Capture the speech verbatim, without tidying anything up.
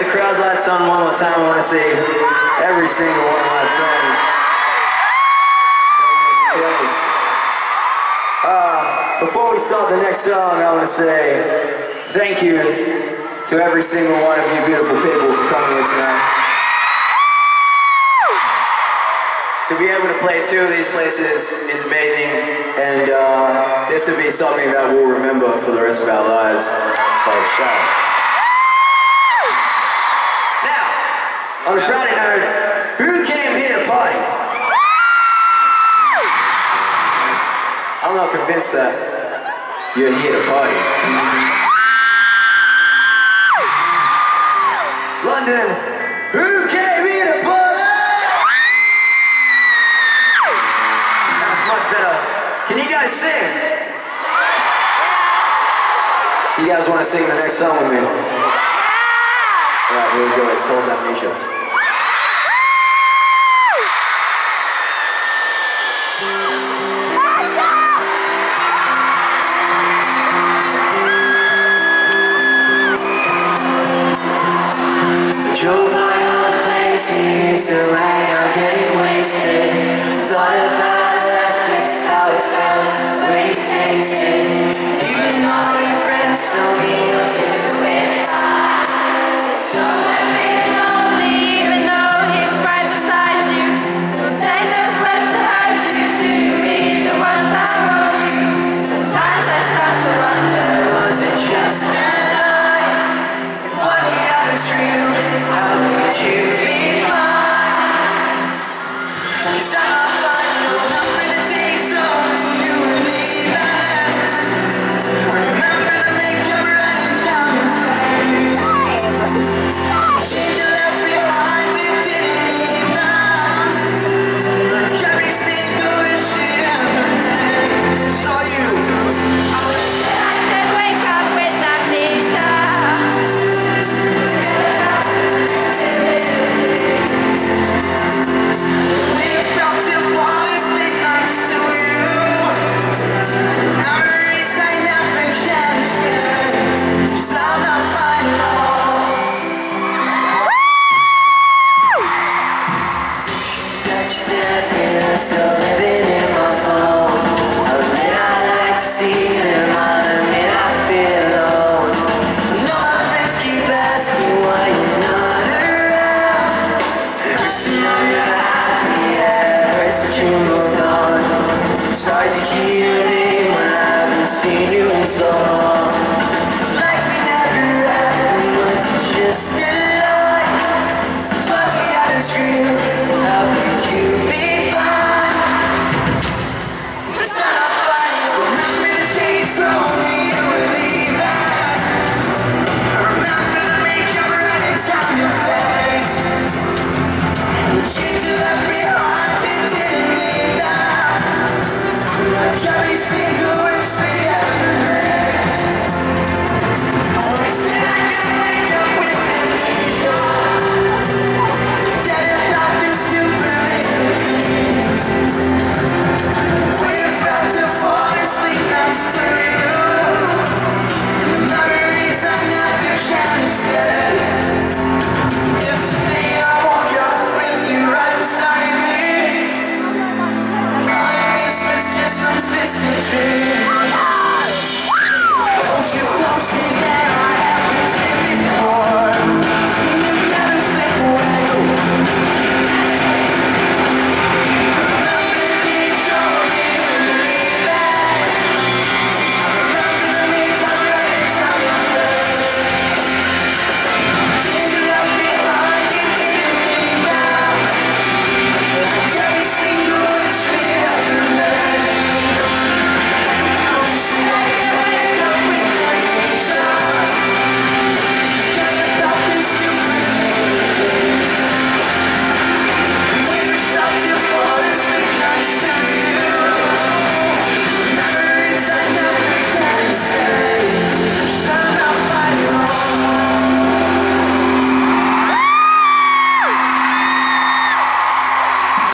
crowd lights on one more time, I want to see every single one of my friends in this place. Uh, before we start the next song, I want to say thank you to every single one of you beautiful people for coming here tonight. To be able to play two of these places is amazing, and uh, this will be something that we'll remember for the rest of our lives, for sure. Now, on a brighter note, who came here to party? I'm not convinced that you're here to party. London, who came here to party? Much better. Can you guys sing? Do you guys want to sing the next song with me? Alright, here we go. It's called Amnesia. Drove by all the places, the ride out getting wasted. Thought about how it felt when you tasted. Even all your friends told me you're doing fine. Don't let me lonely, even though he's right beside you. Say those words to hurt you, do read the ones I wrote you. Sometimes I start to wonder, was it just a lie? If what we had was real, how could you be mine? 'Cause I'm not fine, no, not for the taste of you and me back. Remember the makeup running down your face. Change you left behind, you didn't need that. Every single wish you ever made. Saw you. I said wake up with amnesia. We felt it fall, this thing nice to you. Memories I never can escape, 'cause I'm not fine at all. Text and mirrors still living in my phone. Admit I like to see them, I admit I feel alone. No, my friends keep asking why you're not around. Every time you're happy, every since you moved on. It's hard to hear your name when I haven't seen you in so long.